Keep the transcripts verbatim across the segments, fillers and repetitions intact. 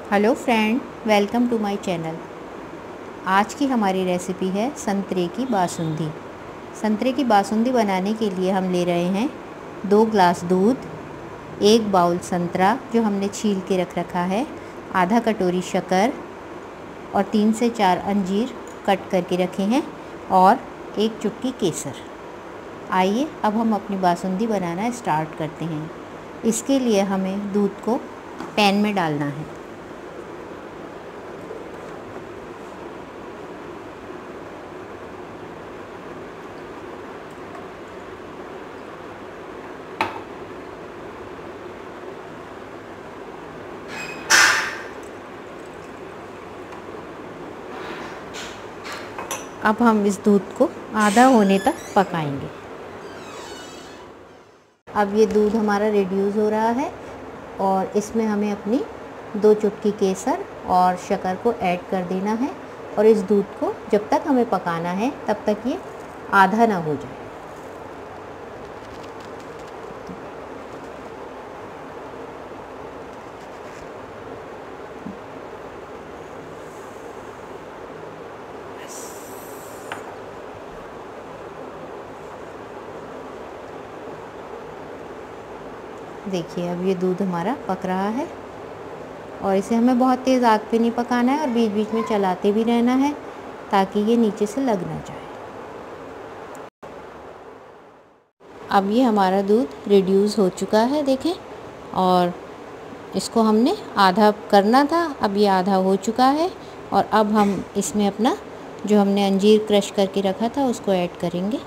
Hello friend, welcome to my channel. आज की हमारी रेसिपी है संतरे की बासुंदी। संतरे की बासुंदी बनाने के लिए हम ले रहे हैं दो ग्लास दूध, एक बाउल संतरा जो हमने छील के रख रखा है, आधा कटोरी शक्कर और तीन से चार अंजीर कट करके रखे हैं और एक चुटकी केसर। आइए अब हम अपनी बासुंदी बनाना स्टार्ट करते हैं। इसके लिए हमें दूध को पैन में डालना है। अब हम इस दूध को आधा होने तक पकाएंगे। अब ये दूध हमारा रिड्यूस हो रहा है और इसमें हमें अपनी दो चुटकी केसर और शक्कर को ऐड कर देना है और इस दूध को जब तक हमें पकाना है तब तक ये आधा ना हो जाए। देखिए अब ये दूध हमारा पक रहा है और इसे हमें बहुत तेज़ आग पे नहीं पकाना है और बीच बीच में चलाते भी रहना है ताकि ये नीचे से लग ना जाए। अब ये हमारा दूध रिड्यूस हो चुका है, देखें, और इसको हमने आधा करना था, अब ये आधा हो चुका है और अब हम इसमें अपना जो हमने अंजीर क्रश करके रखा था उसको ऐड करेंगे।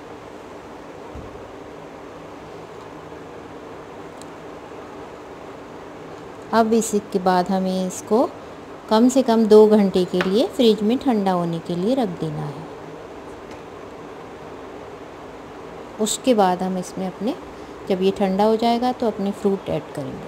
अब इसके बाद हमें इसको कम से कम दो घंटे के लिए फ्रिज में ठंडा होने के लिए रख देना है। उसके बाद हम इसमें अपने जब ये ठंडा हो जाएगा तो अपने फ्रूट ऐड करेंगे।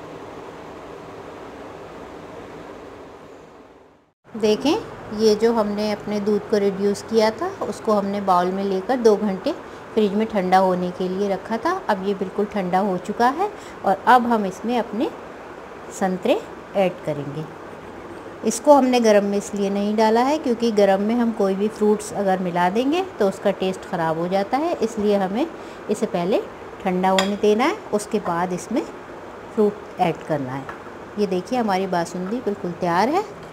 देखें, ये जो हमने अपने दूध को रिड्यूस किया था उसको हमने बाउल में लेकर दो घंटे फ्रिज में ठंडा होने के लिए रखा था। अब ये बिल्कुल ठंडा हो चुका है और अब हम इसमें अपने संतरे ऐड करेंगे। इसको हमने गरम में इसलिए नहीं डाला है क्योंकि गरम में हम कोई भी फ्रूट्स अगर मिला देंगे तो उसका टेस्ट ख़राब हो जाता है, इसलिए हमें इसे पहले ठंडा होने देना है, उसके बाद इसमें फ्रूट ऐड करना है। ये देखिए हमारी बासुंदी बिल्कुल तैयार है।